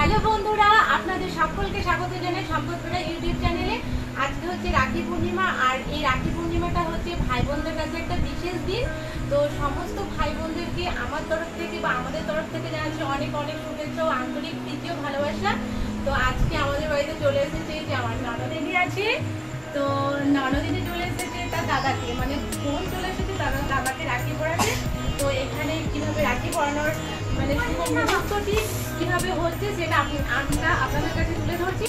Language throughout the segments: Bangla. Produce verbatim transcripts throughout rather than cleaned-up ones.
হ্যালো বন্ধুরা, আপনাদের সকলকে স্বাগত জানাই সম্পদপুরা ইউটিউব চ্যানেলে। আজকে হচ্ছে রাখি পূর্ণিমা, আর এই রাখি পূর্ণিমাটা হচ্ছে ভাই বোনদের কাছে একটা বিশেষ দিন। তো সমস্ত ভাই বোনদেরকে আমার তরফ থেকে বা আমাদের তরফ থেকে জানাচ্ছি অনেক অনেক শুভেচ্ছা ও আন্তরিক প্রীতি ও ভালোবাসা। তো আজকে আমাদের বাড়িতে চলে এসেছে যে আমার ননদিনী আছে। তো ননদিনী চলে এসেছে তার দাদাকে, মানে বোন চলে এসেছে তার দাদাকে রাখি পরাতে। তো এখানে কিভাবে রাখি পরানোর মানে শুভ মুহূর্তটি কিভাবে হচ্ছে সেটা আমরা আপনাদের কাছে তুলে ধরছি।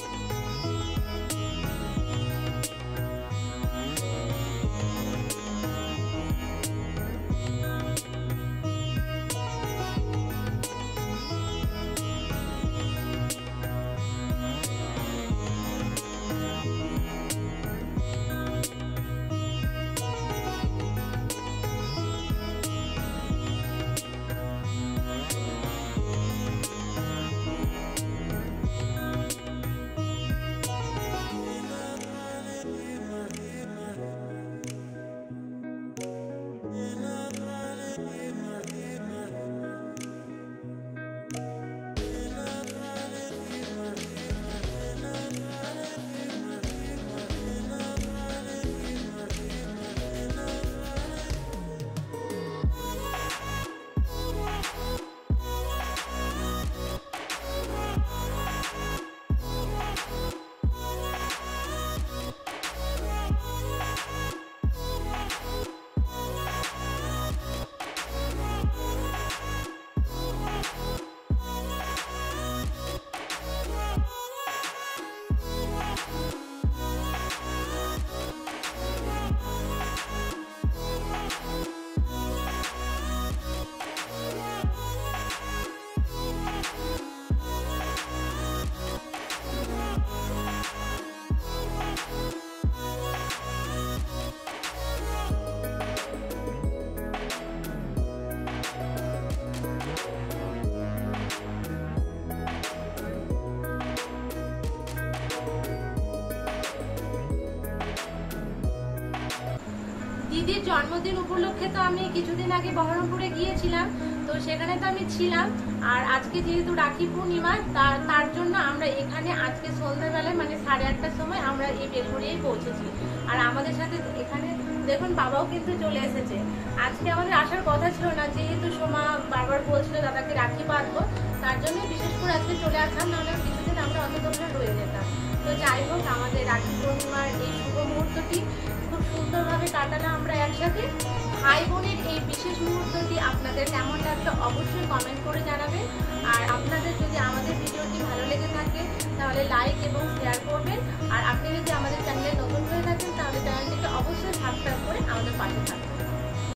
দিদির জন্মদিন উপলক্ষে তো আমি কিছুদিন আগে বহরমপুরে গিয়েছিলাম, তো সেখানে তো আমি ছিলাম। আর আজকে যেহেতু রাখি পূর্ণিমা, তার তার জন্য আমরা এখানে আজকে সন্ধ্যাবেলায় মানে সাড়ে আটটার সময় আমরা এই বেলঘড়িয়ায় পৌঁছেছি। আর আমাদের সাথে এখানে দেখুন বাবাও কিন্তু চলে এসেছে। আজকে আমাদের আসার কথা ছিল না, যেহেতু সোমা বারবার বলছিল দাদাকে রাখি বাঁধবো, তার জন্য বিশেষ করে আজকে চলে আসলাম, নাহলে কিছুদিন আমরা অন্তত রয়ে যেতাম। তো যাই হোক, আমাদের রাখি পূর্ণিমার এই শুভ মুহূর্তটি খুব সুন্দরভাবে কাটালাম আমরা একসাথে। ভাই বোনের এই বিশেষ মুহূর্তটি আপনাদের কেমন লাগলো অবশ্যই কমেন্ট করে জানাবেন। আর আপনাদের যদি আমাদের ভিডিওটি ভালো লেগে থাকে তাহলে লাইক এবং শেয়ার করবেন। আর আপনি যদি আমাদের চ্যানেলে নতুন হয়ে থাকেন তাহলে চ্যানেলটিকে অবশ্যই সাবস্ক্রাইব করে আমাদের পাশে থাকবেন।